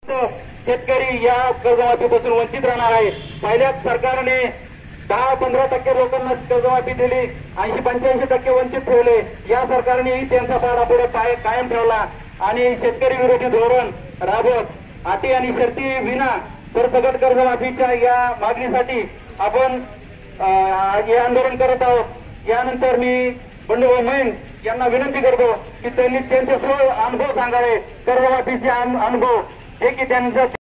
शेतकरी या कर्जमाफीपासून वंचित राहणार आहे। पहिल्याच सरकारने 10-15% लोकांना कर्जमाफी दिली, 80-85% वंचित ठेवले। या सरकारनेही त्यांचा पाडापुढे कायम ठेवला आणि शेतकरी विरोधी धोरण राबवत अटी आणि शर्ती विना सरसकट कर्जमाफीच्या या मागणीसाठी आपण हे आंदोलन करत आहोत। यानंतर मी बंडूभाऊ मैन यांना विनंती करतो की त्यांनी त्यांचे अनुभव सांगावे, कर्जमाफीचे अनुभव जे की त्यांचा